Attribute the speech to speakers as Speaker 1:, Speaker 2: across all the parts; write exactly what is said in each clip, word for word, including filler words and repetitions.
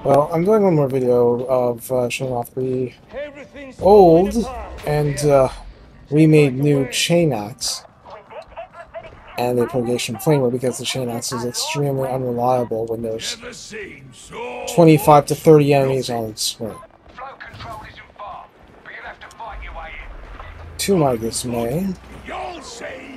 Speaker 1: Well, I'm doing one more video of uh, showing off the
Speaker 2: Everything's falling
Speaker 1: old
Speaker 2: apart from
Speaker 1: and
Speaker 2: here.
Speaker 1: uh,
Speaker 2: Seems
Speaker 1: remade
Speaker 2: like a
Speaker 1: new
Speaker 2: way.
Speaker 1: chain axe and the purgation flamer because the chain axe is extremely unreliable when there's
Speaker 3: Never seen so
Speaker 1: twenty-five to
Speaker 3: much
Speaker 1: thirty enemies
Speaker 3: nothing.
Speaker 1: on its swing.
Speaker 4: Flow control isn't far, but you'll have to fight your way in.
Speaker 1: To my dismay,
Speaker 3: You'll see.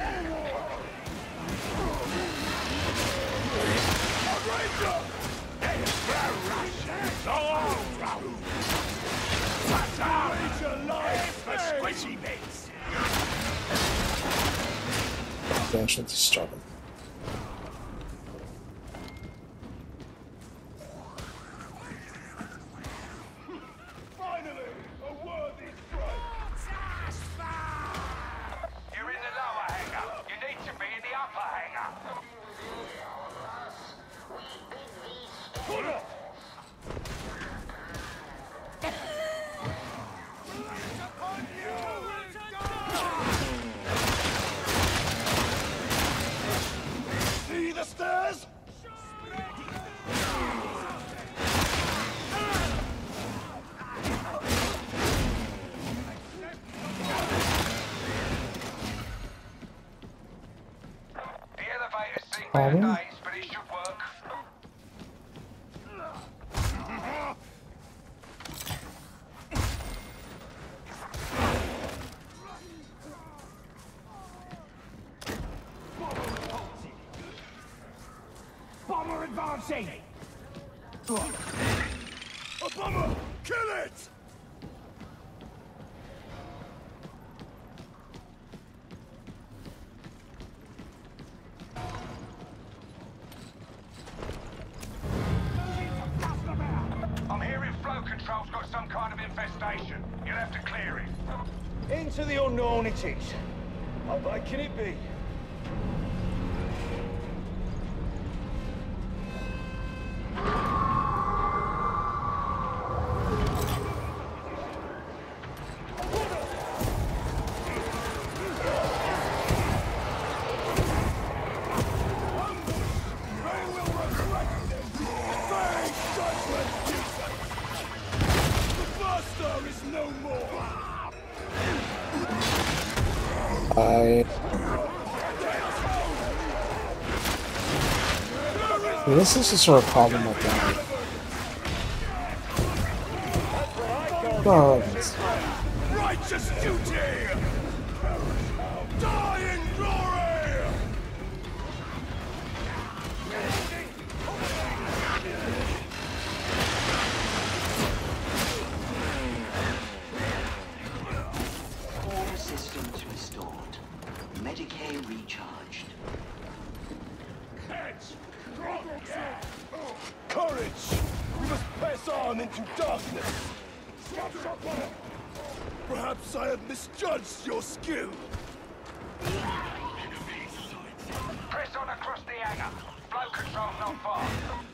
Speaker 1: I actually just started.
Speaker 2: Finally, a worthy strike.
Speaker 4: You're in the lower hangar. You need to be in the upper hangar.
Speaker 2: See the stairs?
Speaker 4: The elevator's seen
Speaker 1: Problem?
Speaker 4: better days, but it should work.
Speaker 2: Bomber advancing! A bomber! Kill it!
Speaker 4: I'm hearing flow control's got some kind of infestation. You'll have to clear it.
Speaker 2: Into the unknown it is. How bad can it be?
Speaker 1: I. Yeah, this is the sort of problem with that. Oh, that's-
Speaker 2: Righteous duty! Die in glory!
Speaker 5: All systems restored. Medicae recharged.
Speaker 2: Courage! We must press on into darkness! Perhaps I have misjudged your skill.
Speaker 4: Press on across the hangar. Flow control's not far.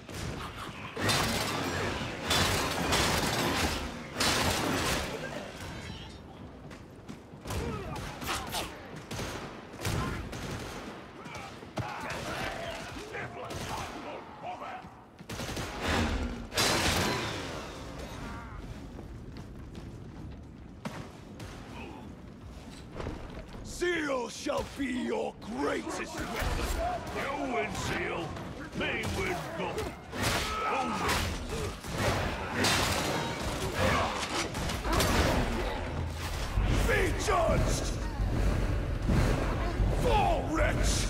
Speaker 2: Zeal shall be your greatest weapon.
Speaker 3: You win, Seal. Me win, gold.
Speaker 2: Be judged! Fall, wretch!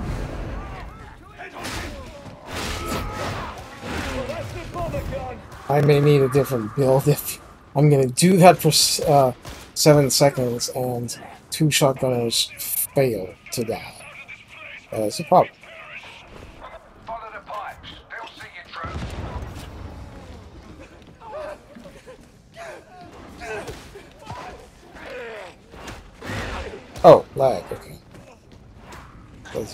Speaker 2: Well, that's the bomber gun!
Speaker 1: I may need a different build if I'm gonna do that for uh, seven seconds and two shotgunners fail to die. Uh, it's a problem.
Speaker 4: Follow the pipes. They'll see you through.
Speaker 1: Oh, lag. Okay. That's,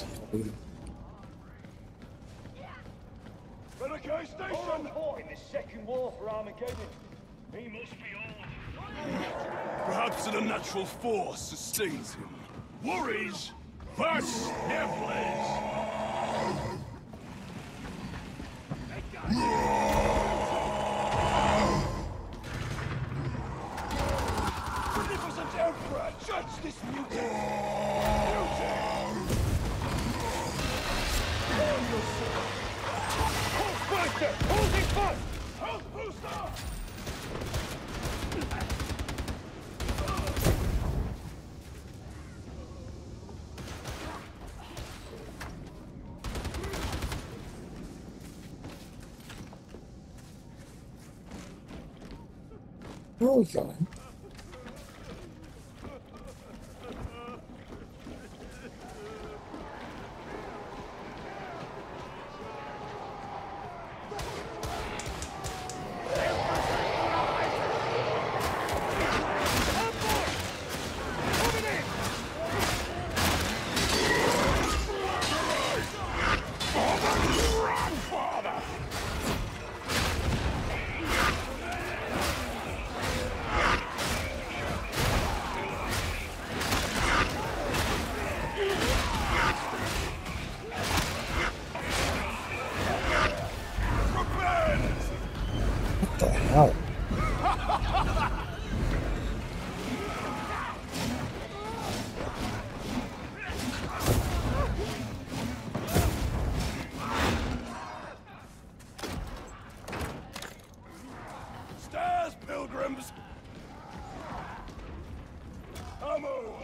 Speaker 2: Renegade Station! In the second war for Armageddon.
Speaker 3: He must be old.
Speaker 2: Perhaps an unnatural force sustains him.
Speaker 3: Worries? First, Nipples.
Speaker 2: booster! Hold it fast! Health booster!
Speaker 1: Where are we going? What the hell?
Speaker 2: Stairs, pilgrims! Ammo!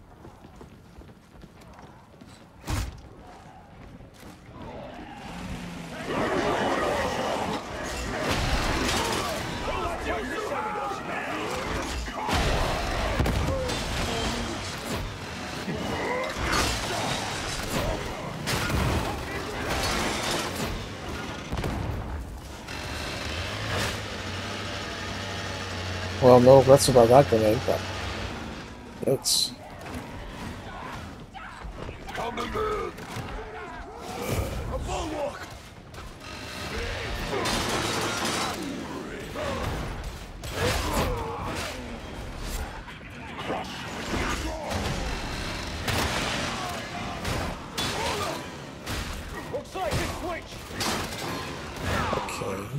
Speaker 1: Well, no regrets about that grenade, but it's
Speaker 2: Come to move! A bulwark! Looks like a switch!
Speaker 1: okay.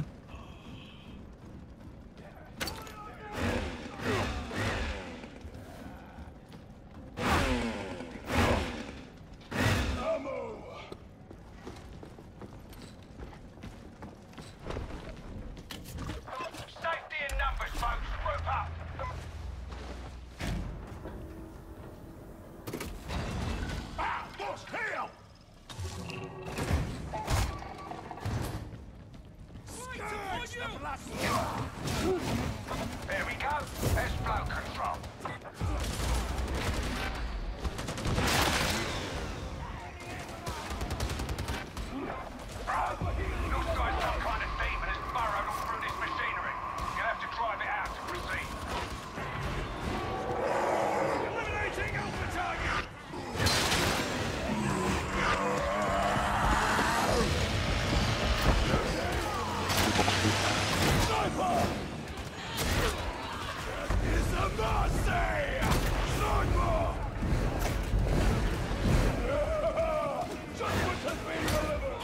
Speaker 4: Safety in numbers, folks. Group up.
Speaker 3: Ah, boss, hail!
Speaker 4: There we go. There's flow control. Looks like some kind of demon has burrowed all through this machinery. You'll have to drive it out to proceed.
Speaker 3: Eliminating Alpha target!
Speaker 2: Sniper! It's a mercy! Sniper! Judgment has been delivered!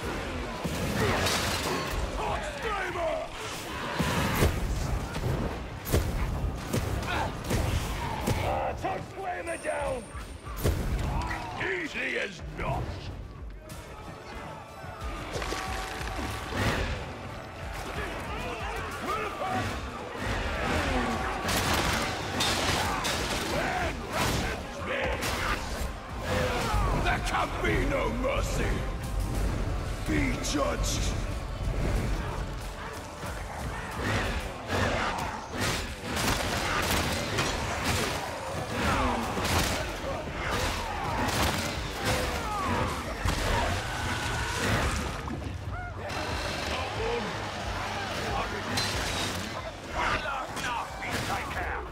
Speaker 2: Hot screamer! Ah, touch flamer down!
Speaker 3: Easy as not.
Speaker 2: There can be no mercy! Be judged!
Speaker 4: One last nasty to take out.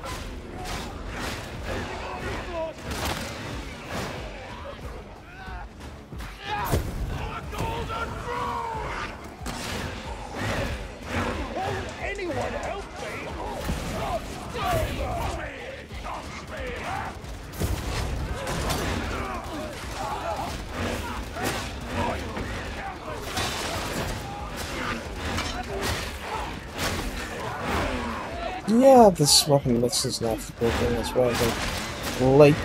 Speaker 2: Won't anyone help me? Hot screamer!
Speaker 1: Yeah, this weapon mix is not working as well as I'd like.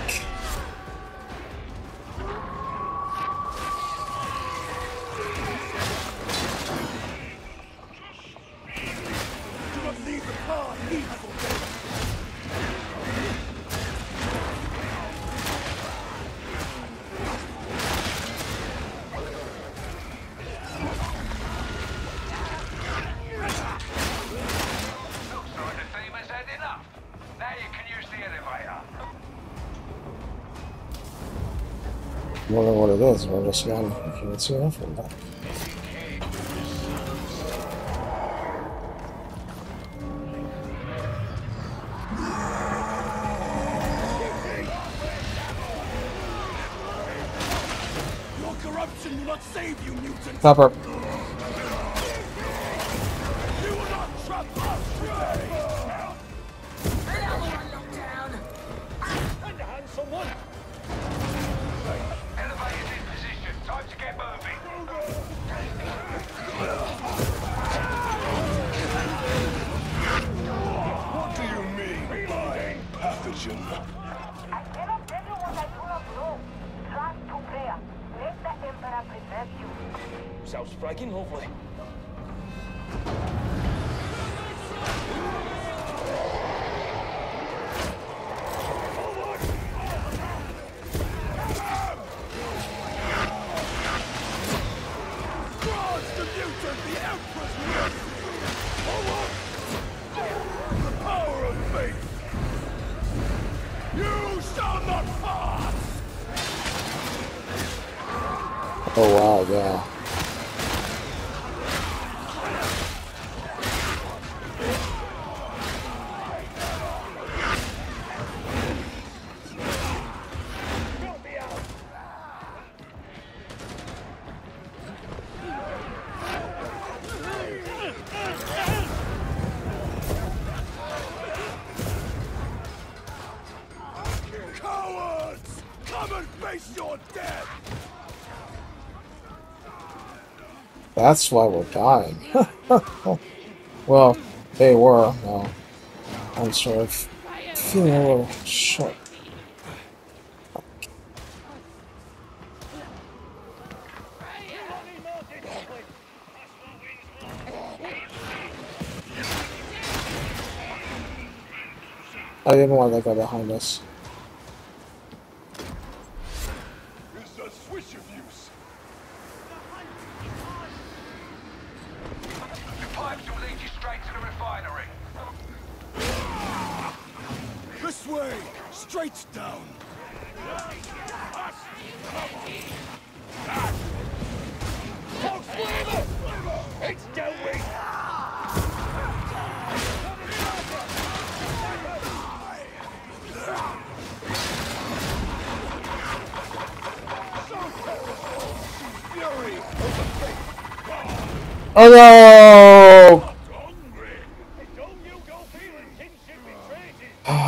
Speaker 1: wonder what it is. We're just gonna you can't see enough of that.
Speaker 2: Your corruption will not save you, mutant.
Speaker 1: Stop her.
Speaker 2: You will not trap us, Traitor.
Speaker 3: Underhand someone!
Speaker 4: Elevators in position. Time to get moving.
Speaker 2: What do you mean by pathogen?
Speaker 6: I cannot tell you what I do not know. Trust to prayer. Let the Emperor preserve you.
Speaker 3: Sounds fragging lovely.
Speaker 2: Grant the mutant the Emperor's mercy! Forward! The power of faith! You shall not pass!
Speaker 1: Oh wow, yeah.
Speaker 2: Cowards! Come and face your death!
Speaker 1: That's why we're dying. Well, they were. No. I'm sort of feeling a little short. I didn't want to go behind us.
Speaker 2: It's a switch of use.
Speaker 4: The pipes will lead you straight to the refinery.
Speaker 2: This way! Straight down!
Speaker 3: It's down me!
Speaker 1: Oh no!
Speaker 3: Don't you go feeling kinship betrayed!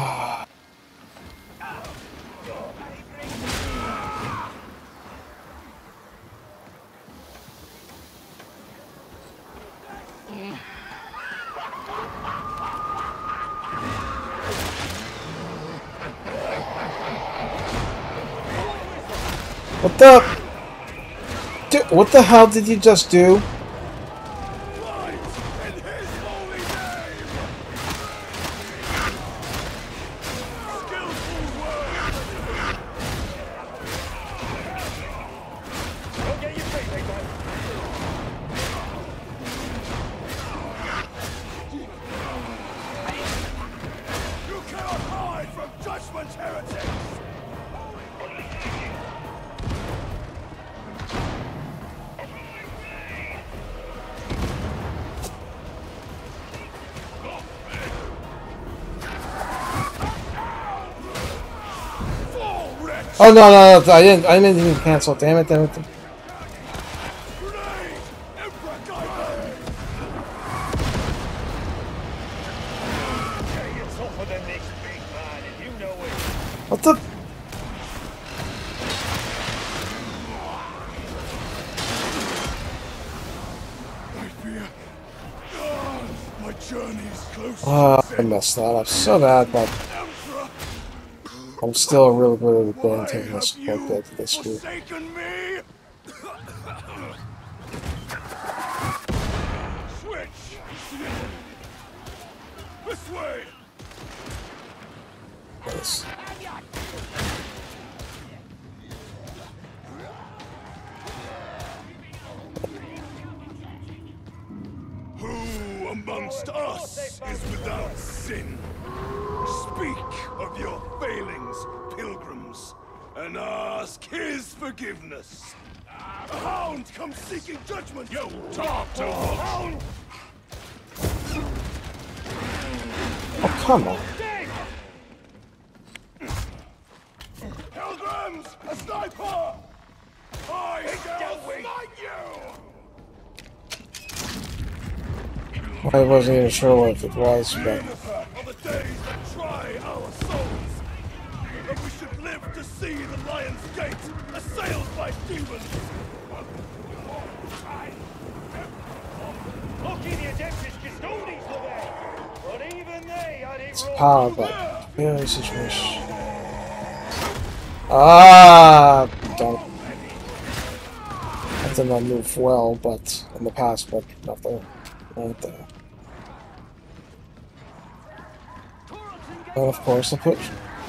Speaker 1: What the? Dude, what the hell did you just do?
Speaker 2: Fight in his holy name! Skillful work!
Speaker 3: Don't get your feet, big man!
Speaker 2: You cannot hide from judgment, heretics! Fall, wretch!
Speaker 1: Oh no, no, no! I didn't. I didn't even cancel. Damn it! Damn it!
Speaker 2: Grenade! Emperor Guide!
Speaker 3: Yeah, you're tougher than this, big man, and you know it.
Speaker 1: What the?
Speaker 2: I fear. Ah, my journey's close.
Speaker 1: Oh, I messed that up so bad, but
Speaker 2: Emperor,
Speaker 1: I'm still really good at
Speaker 2: why
Speaker 1: taking this
Speaker 2: have
Speaker 1: book
Speaker 2: you
Speaker 1: back to this group.
Speaker 2: forsaken me? Switch! This way!
Speaker 1: Yes.
Speaker 2: Who amongst us is without sin? Speak of your failings, pilgrims. and ask his forgiveness. A hound comes seeking judgment. You talk to a hound.
Speaker 1: Oh, come on.
Speaker 2: Pilgrims, a sniper! I shall smite you!
Speaker 1: I wasn't even sure if it was, but
Speaker 2: Are the days that try our souls. And we should live to see the Lion's Gate assailed by demons.
Speaker 3: Lucky the Adeptus Custodes were there, but even they had it
Speaker 1: it's
Speaker 3: wrong.
Speaker 1: power back. Yeah, situation. Ah, don't. I did not move well, but in the past, but not there. Right there. And of course, the push.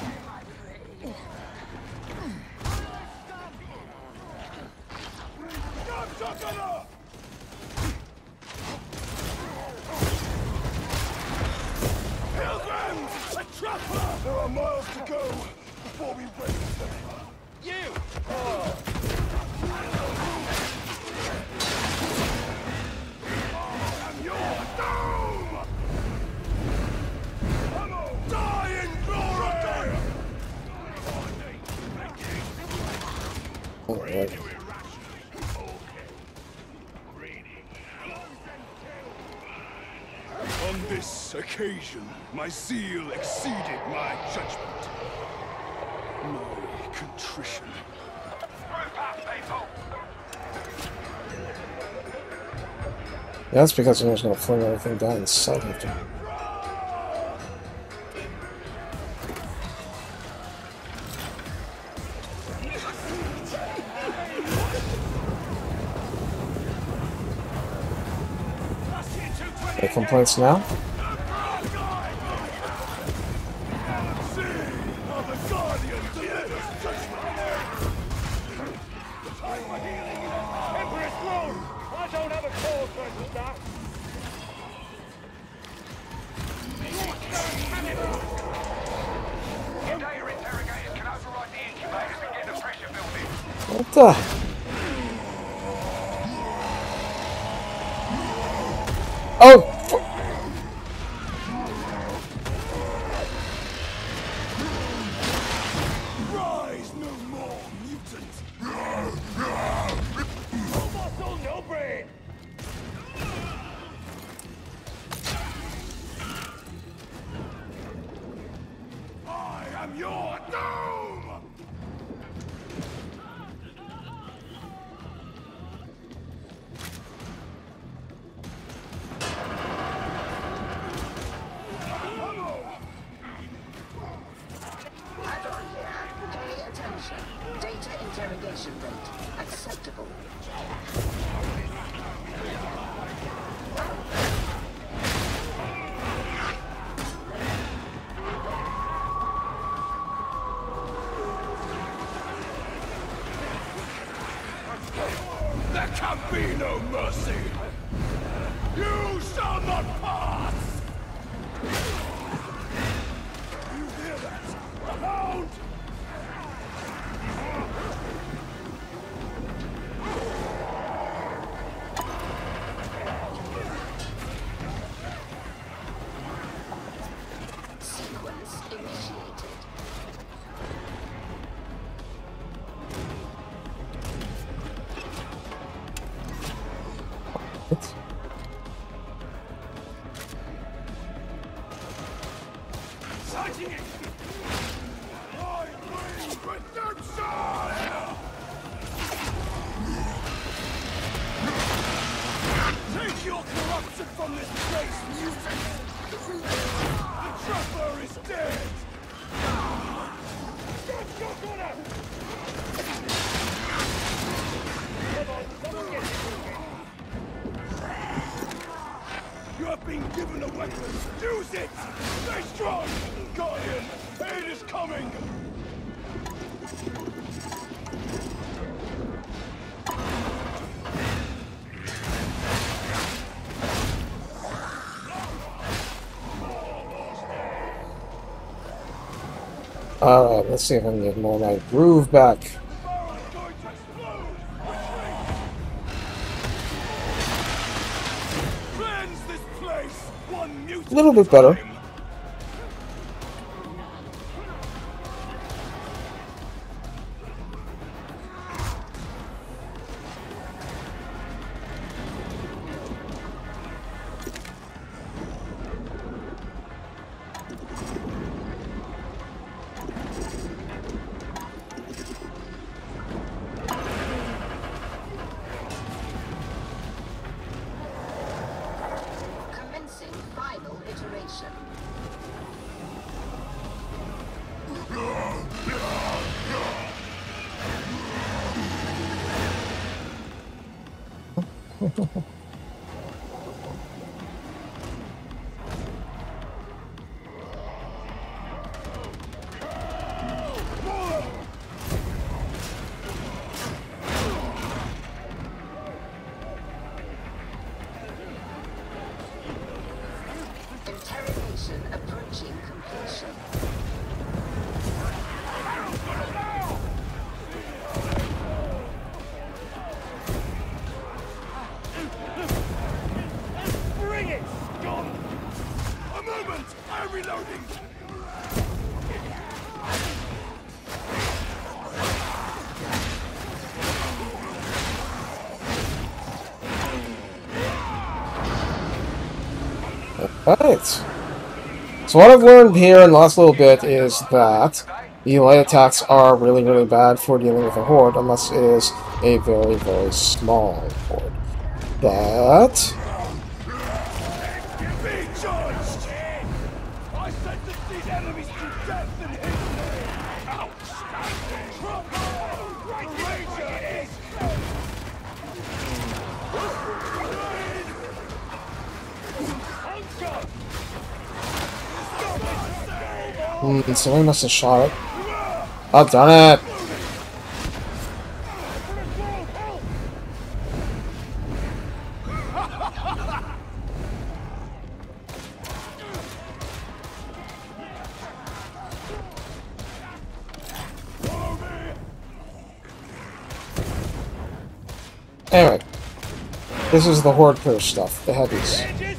Speaker 2: Pilgrims, a trapper! There are miles to go before we raise them.
Speaker 3: You! Oh.
Speaker 2: And your doom! Die in glory!
Speaker 1: Alright.
Speaker 2: On this occasion, my zeal exceeded my judgment. My contrition.
Speaker 4: Group up, people.
Speaker 1: Yeah, that's because he was going to fling everything down in sight of him. Any complaints now?
Speaker 3: Emperor's throne! I don't have a cause for that.
Speaker 4: Your data interrogators can override the incubators and get the pressure building.
Speaker 1: What the? Oh!
Speaker 2: Rise no more, mutant!
Speaker 3: No muscle, no brain!
Speaker 2: I am your doom!
Speaker 5: Pay attention. Data interrogation rate acceptable.
Speaker 2: There can be no mercy! You shall not pass! You hear that? A hound!
Speaker 5: Sequence initiated.
Speaker 1: What?
Speaker 2: Sighting it! I bring redemption! Take your corruption from this place, mutant! The trapper is dead!
Speaker 3: Stop, stop, order! Come on, someone get this moving.
Speaker 2: You have been given a weapon! Use it! Stay strong! Guardian, aid is coming!
Speaker 1: Alright, let's see if I can get more of my groove back. A little bit better.
Speaker 5: Commencing final iteration. Interrogation approaching completion.
Speaker 2: Bring it, Scott! A moment! I'm reloading!
Speaker 1: Alright. So what I've learned here in the last little bit is that the light attacks are really, really bad for dealing with a horde, unless it is a very, very small horde. But...
Speaker 2: Be judged! I sentence these enemies to death and hit me! Outstanding! Right, Ranger is...
Speaker 1: Hmm, somebody must have shot it. Oh, darn it! Anyway, this is the horde push stuff, the heavies.